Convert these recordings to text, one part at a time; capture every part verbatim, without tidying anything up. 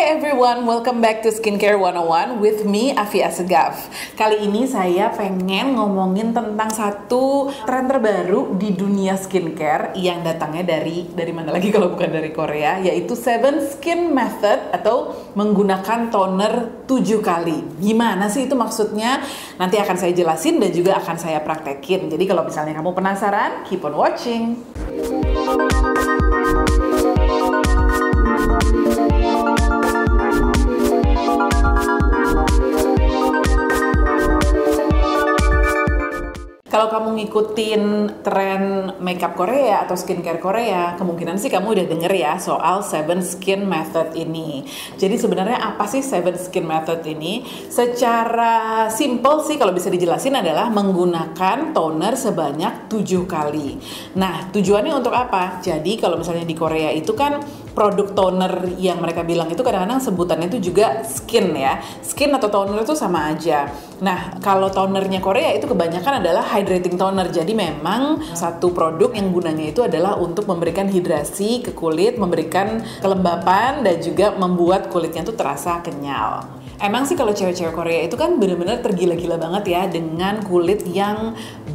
Hi everyone, welcome back to Skincare one oh one with me, Afia Segaf. Kali ini saya pengen ngomongin tentang satu tren terbaru di dunia skincare yang datangnya dari, dari mana lagi kalau bukan dari Korea, yaitu Seven Skin Method atau menggunakan toner tujuh kali. Gimana sih itu maksudnya? Nanti akan saya jelasin dan juga akan saya praktekin. Jadi kalau misalnya kamu penasaran, keep on watching. Kalau kamu ngikutin tren makeup Korea atau skincare Korea, kemungkinan sih kamu udah denger ya soal Seven Skin Method ini. Jadi sebenarnya apa sih Seven Skin Method ini? Secara simple sih kalau bisa dijelasin adalah menggunakan toner sebanyak tujuh kali. Nah, tujuannya untuk apa? Jadi kalau misalnya di Korea itu kan produk toner yang mereka bilang itu kadang-kadang sebutannya itu juga skin ya. Skin atau toner itu sama aja. Nah, kalau tonernya Korea itu kebanyakan adalah hydrating toner. Jadi memang satu produk yang gunanya itu adalah untuk memberikan hidrasi ke kulit, memberikan kelembapan dan juga membuat kulitnya tuh terasa kenyal. Emang sih kalau cewek-cewek Korea itu kan bener-bener tergila-gila banget ya dengan kulit yang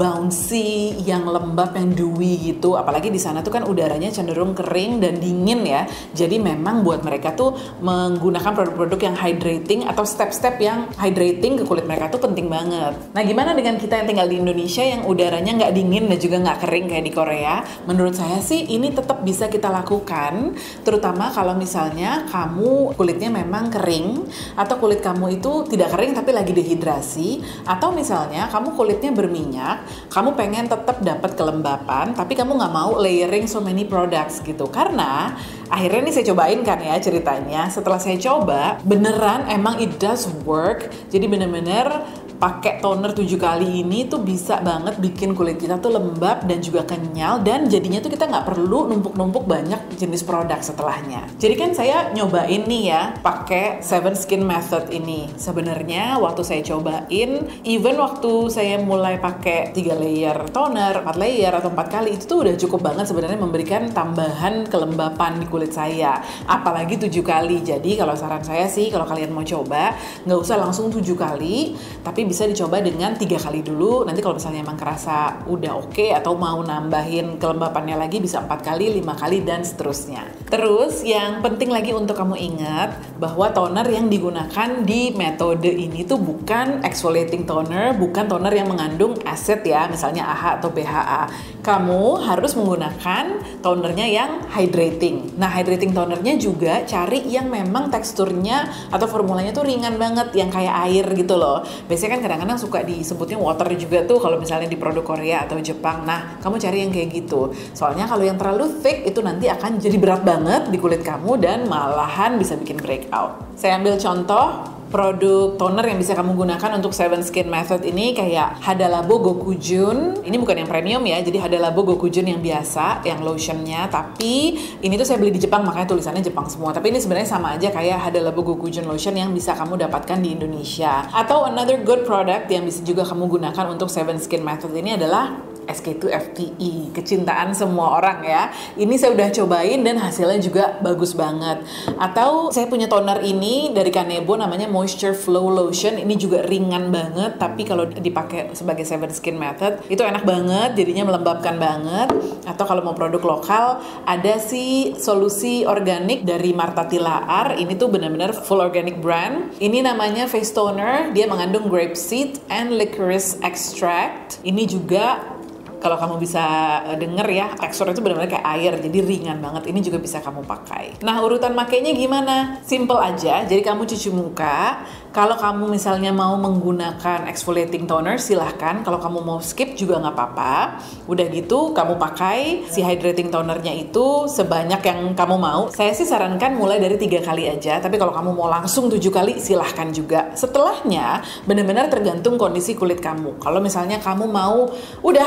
bouncy, yang lembab, yang dewy gitu. Apalagi di sana tuh kan udaranya cenderung kering dan dingin ya. Jadi memang buat mereka tuh menggunakan produk-produk yang hydrating atau step-step yang hydrating ke kulit mereka tuh penting banget. Nah, gimana dengan kita yang tinggal di Indonesia yang udaranya nggak dingin dan juga nggak kering kayak di Korea? Menurut saya sih ini tetap bisa kita lakukan, terutama kalau misalnya kamu kulitnya memang kering atau kulit kulit kamu itu tidak kering tapi lagi dehidrasi, atau misalnya kamu kulitnya berminyak, kamu pengen tetap dapat kelembapan tapi kamu nggak mau layering so many products gitu. Karena akhirnya nih saya cobain kan ya ceritanya, setelah saya coba beneran emang it does work. Jadi bener-bener pakai toner tujuh kali ini tuh bisa banget bikin kulit kita tuh lembab dan juga kenyal, dan jadinya tuh kita nggak perlu numpuk-numpuk banyak jenis produk setelahnya. Jadi kan saya nyobain nih ya pakai Seven Skin Method ini. Sebenarnya waktu saya cobain, even waktu saya mulai pakai tiga layer toner, empat layer atau empat kali, itu tuh udah cukup banget sebenarnya memberikan tambahan kelembapan di kulit saya. Apalagi tujuh kali. Jadi kalau saran saya sih kalau kalian mau coba nggak usah langsung tujuh kali, tapi bisa dicoba dengan tiga kali dulu. Nanti kalau misalnya emang kerasa udah oke okay, atau mau nambahin kelembapannya lagi bisa empat kali, lima kali dan seterusnya. Terus yang penting lagi untuk kamu ingat bahwa toner yang digunakan di metode ini tuh bukan exfoliating toner, bukan toner yang mengandung acid ya, misalnya A H A atau B H A. Kamu harus menggunakan tonernya yang hydrating. Nah, hydrating tonernya juga cari yang memang teksturnya atau formulanya tuh ringan banget, yang kayak air gitu loh. Biasanya kan kadang-kadang suka disebutnya water juga tuh kalau misalnya di produk Korea atau Jepang. Nah, kamu cari yang kayak gitu. Soalnya kalau yang terlalu thick itu nanti akan jadi berat banget di kulit kamu dan malahan bisa bikin breakout. Saya ambil contoh produk toner yang bisa kamu gunakan untuk Seven Skin Method ini kayak Hada Labo Gokujun. Ini bukan yang premium ya, jadi Hada Labo Gokujun yang biasa, yang lotionnya. Tapi ini tuh saya beli di Jepang, makanya tulisannya Jepang semua. Tapi ini sebenarnya sama aja kayak Hada Labo Gokujun lotion yang bisa kamu dapatkan di Indonesia. Atau another good product yang bisa juga kamu gunakan untuk Seven Skin Method ini adalah S K two F T E, kecintaan semua orang ya. Ini saya udah cobain dan hasilnya juga bagus banget. Atau saya punya toner ini dari Kanebo namanya Moisture Flow Lotion. Ini juga ringan banget, tapi kalau dipakai sebagai Seven Skin Method itu enak banget, jadinya melembabkan banget. Atau kalau mau produk lokal, ada sih solusi organik dari Marta Tilaar. Ini tuh benar-benar full organic brand. Ini namanya face toner, dia mengandung grapeseed and licorice extract. Ini juga kalau kamu bisa denger ya, teksturnya itu benar-benar kayak air, jadi ringan banget. Ini juga bisa kamu pakai. Nah, urutan makainya gimana? Simple aja. Jadi kamu cuci muka. Kalau kamu misalnya mau menggunakan exfoliating toner, silahkan. Kalau kamu mau skip juga nggak apa-apa. Udah gitu, kamu pakai si hydrating tonernya itu sebanyak yang kamu mau. Saya sih sarankan mulai dari tiga kali aja. Tapi kalau kamu mau langsung tujuh kali, silahkan juga. Setelahnya, benar-benar tergantung kondisi kulit kamu. Kalau misalnya kamu mau udah selesai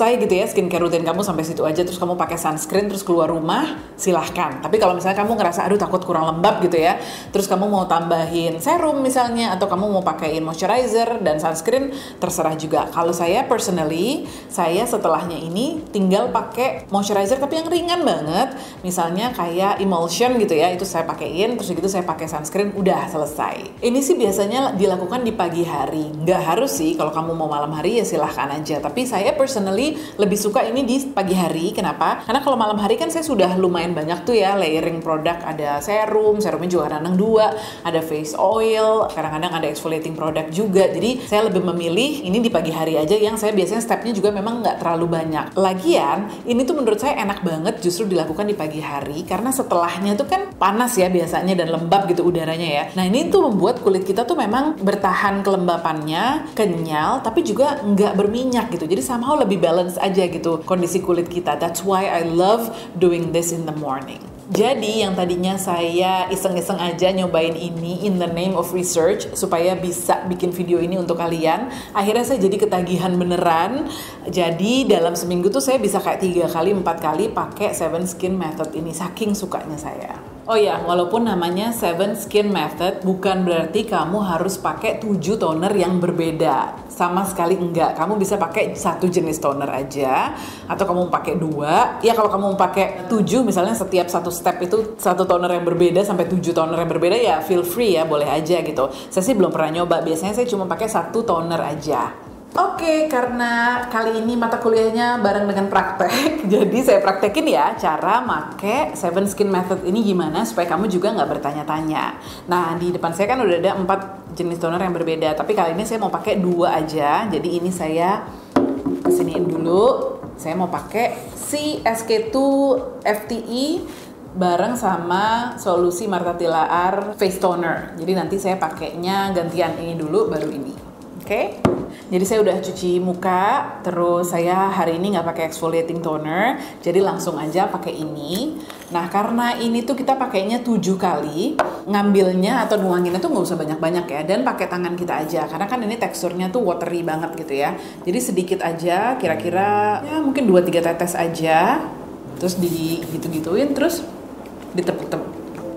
selesai gitu ya skincare rutin kamu sampai situ aja, terus kamu pakai sunscreen terus keluar rumah, silahkan. Tapi kalau misalnya kamu ngerasa aduh takut kurang lembab gitu ya, terus kamu mau tambahin serum misalnya, atau kamu mau pakaiin moisturizer dan sunscreen, terserah juga. Kalau saya personally, saya setelahnya ini tinggal pakai moisturizer tapi yang ringan banget, misalnya kayak emulsion gitu ya, itu saya pakaiin, terus gitu saya pakai sunscreen, udah selesai. Ini sih biasanya dilakukan di pagi hari, nggak harus sih. Kalau kamu mau malam hari ya silahkan aja, tapi saya personally lebih suka ini di pagi hari. Kenapa? Karena kalau malam hari kan saya sudah lumayan banyak tuh ya layering produk, ada serum, serumnya juga kadang dua, ada face oil, kadang-kadang ada exfoliating product juga. Jadi saya lebih memilih ini di pagi hari aja, yang saya biasanya stepnya juga memang nggak terlalu banyak. Lagian ini tuh menurut saya enak banget justru dilakukan di pagi hari, karena setelahnya tuh kan panas ya biasanya dan lembab gitu udaranya ya. Nah ini tuh membuat kulit kita tuh memang bertahan kelembapannya, kenyal, tapi juga nggak berminyak gitu. Jadi somehow lebih balance aja gitu kondisi kulit kita. That's why I love doing this in the morning. Jadi yang tadinya saya iseng-iseng aja nyobain ini in the name of research supaya bisa bikin video ini untuk kalian, akhirnya saya jadi ketagihan beneran. Jadi dalam seminggu tuh saya bisa kayak tiga kali, empat kali pakai Seven Skin Method ini, saking sukanya saya. Oh ya, walaupun namanya Seven Skin Method, bukan berarti kamu harus pakai tujuh toner yang berbeda. Sama sekali enggak. Kamu bisa pakai satu jenis toner aja, atau kamu pakai dua. Ya kalau kamu pakai tujuh, misalnya setiap satu step itu satu toner yang berbeda sampai tujuh toner yang berbeda, ya feel free ya, boleh aja gitu. Saya sih belum pernah nyoba. Biasanya saya cuma pakai satu toner aja. Oke, karena kali ini mata kuliahnya bareng dengan praktek, jadi saya praktekin ya cara make Seven Skin Method ini gimana supaya kamu juga nggak bertanya-tanya. Nah, di depan saya kan udah ada empat jenis toner yang berbeda, tapi kali ini saya mau pakai dua aja. Jadi ini saya kesiniin dulu. Saya mau pakai si S K dua F T E bareng sama solusi Marta Tilaar Face Toner. Jadi nanti saya pakainya gantian ini dulu, baru ini. Oke? Okay? Jadi saya udah cuci muka, terus saya hari ini nggak pakai exfoliating toner, jadi langsung aja pakai ini. Nah karena ini tuh kita pakainya tujuh kali, ngambilnya atau nuanginnya tuh nggak usah banyak-banyak ya, dan pakai tangan kita aja, karena kan ini teksturnya tuh watery banget gitu ya. Jadi sedikit aja, kira-kira ya mungkin dua tiga tetes aja, terus di gitu-gituin, terus ditepuk-tepuk.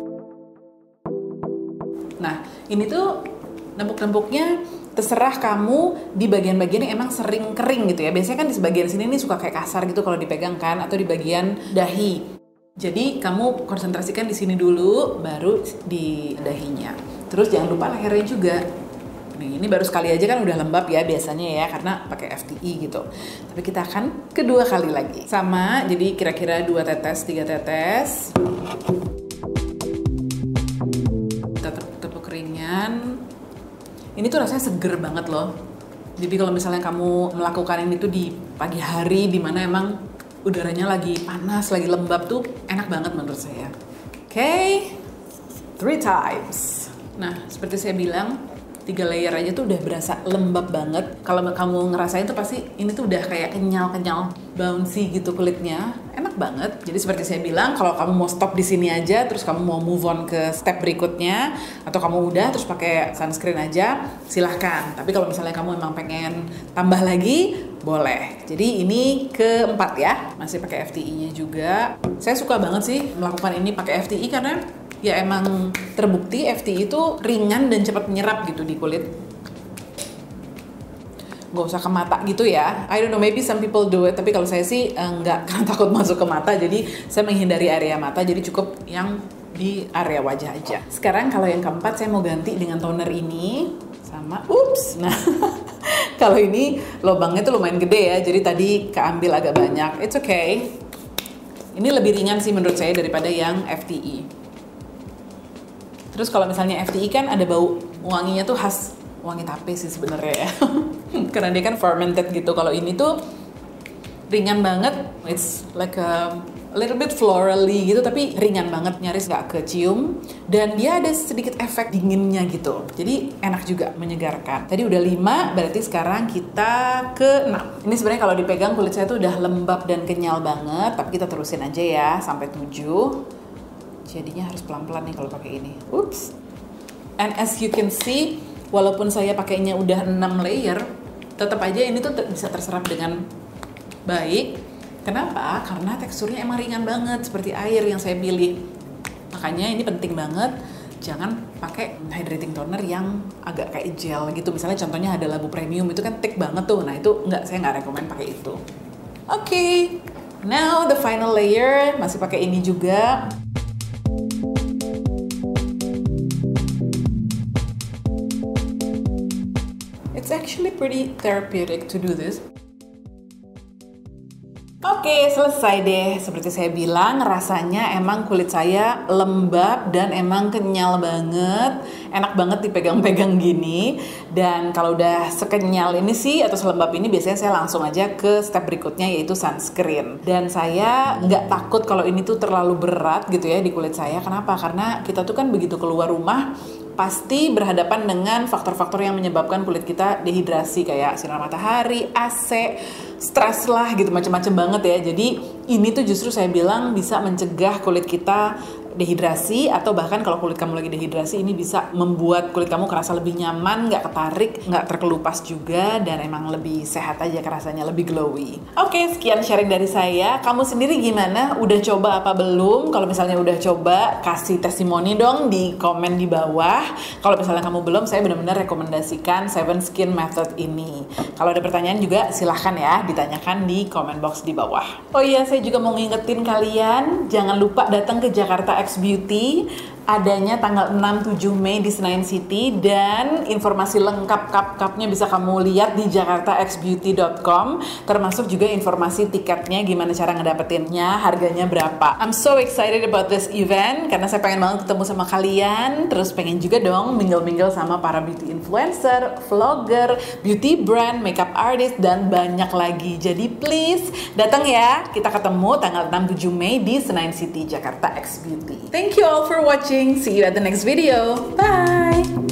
Nah ini tuh nempuk-nempuknya terserah kamu di bagian-bagian yang emang sering kering gitu ya. Biasanya kan di sebagian sini nih suka kayak kasar gitu kalau dipegang kan, atau di bagian dahi. Jadi kamu konsentrasikan di sini dulu, baru di dahinya. Terus jangan lupa lehernya juga. Nih, ini baru sekali aja kan udah lembab ya biasanya ya, karena pakai F T E gitu. Tapi kita akan kedua kali lagi. Sama, jadi kira-kira dua tetes, tiga tetes. Kita tepuk-tepuk ringan. Ini tuh rasanya seger banget loh. Jadi kalau misalnya kamu melakukan ini tuh di pagi hari, dimana emang udaranya lagi panas, lagi lembab tuh enak banget menurut saya. Oke, okay. Three times. Nah, seperti saya bilang, tiga layer aja tuh udah berasa lembab banget. Kalau kamu ngerasain tuh pasti ini tuh udah kayak kenyal-kenyal, bouncy gitu kulitnya. Enak banget. Jadi seperti saya bilang, kalau kamu mau stop di sini aja, terus kamu mau move on ke step berikutnya, atau kamu udah terus pakai sunscreen aja, silahkan. Tapi kalau misalnya kamu emang pengen tambah lagi, boleh. Jadi ini keempat ya, masih pakai F T E-nya juga. Saya suka banget sih melakukan ini pakai F T E karena ya emang terbukti F T E itu ringan dan cepat menyerap gitu di kulit. Gak usah ke mata gitu ya. I don't know, maybe some people do it, tapi kalau saya sih enggak, karena takut masuk ke mata, jadi saya menghindari area mata, jadi cukup yang di area wajah aja. Sekarang kalau yang keempat saya mau ganti dengan toner ini sama, ups, nah kalau ini lubangnya tuh lumayan gede ya, jadi tadi keambil agak banyak. It's okay. Ini lebih ringan sih menurut saya daripada yang F T E. Terus kalau misalnya F T E kan ada bau wanginya tuh khas wangi tape sih sebenarnya ya. Karena dia kan fermented gitu. Kalau ini tuh ringan banget. It's like a little bit florally gitu, tapi ringan banget, nyaris gak kecium. Dan dia ada sedikit efek dinginnya gitu. Jadi enak juga, menyegarkan. Tadi udah lima, berarti sekarang kita ke enam. Ini sebenarnya kalau dipegang kulit saya tuh udah lembab dan kenyal banget. Tapi kita terusin aja ya sampai tujuh. Jadinya harus pelan-pelan nih kalau pakai ini. Oops. And as you can see, walaupun saya pakainya udah enam layer, tetap aja ini tuh bisa terserap dengan baik. Kenapa? Karena teksturnya emang ringan banget seperti air yang saya pilih. Makanya ini penting banget, jangan pakai hydrating toner yang agak kayak gel gitu. Misalnya contohnya ada Labu Premium, itu kan thick banget tuh. Nah itu nggak, saya nggak rekomen pakai itu. Oke, okay. Now the final layer, masih pakai ini juga. It's actually pretty therapeutic to do this. Oke, selesai deh. Seperti saya bilang, rasanya emang kulit saya lembab dan emang kenyal banget. Enak banget dipegang-pegang gini. Dan kalau udah sekenyal ini sih, atau selembab ini, biasanya saya langsung aja ke step berikutnya, yaitu sunscreen. Dan saya nggak takut kalau ini tuh terlalu berat gitu ya di kulit saya. Kenapa? Karena kita tuh kan begitu keluar rumah, pasti berhadapan dengan faktor-faktor yang menyebabkan kulit kita dehidrasi, kayak sinar matahari, A C, stres lah gitu, macam-macam banget ya. Jadi ini tuh justru saya bilang bisa mencegah kulit kita dehidrasi, atau bahkan kalau kulit kamu lagi dehidrasi, ini bisa membuat kulit kamu kerasa lebih nyaman, nggak ketarik, nggak terkelupas juga, dan emang lebih sehat aja kerasanya, lebih glowy. Oke, sekian sharing dari saya. Kamu sendiri gimana? Udah coba apa belum? Kalau misalnya udah coba, kasih testimoni dong di komen di bawah. Kalau misalnya kamu belum, saya benar-benar rekomendasikan Seven Skin Method ini. Kalau ada pertanyaan juga silahkan ya ditanyakan di comment box di bawah. Oh iya, saya juga mau ngingetin kalian, jangan lupa datang ke Jakarta X Beauty, adanya tanggal enam tujuh Mei di Senayan City, dan informasi lengkap cup-cupnya bisa kamu lihat di jakarta x beauty dot com, termasuk juga informasi tiketnya, gimana cara ngedapetinnya, harganya berapa. I'm so excited about this event karena saya pengen banget ketemu sama kalian, terus pengen juga dong mingle-mingle sama para beauty influencer, vlogger, beauty brand, makeup artist, dan banyak lagi. Jadi please datang ya, kita ketemu tanggal enam tujuh Mei di Senayan City, Jakarta X Beauty. Thank you all for watching. See you at the next video. Bye!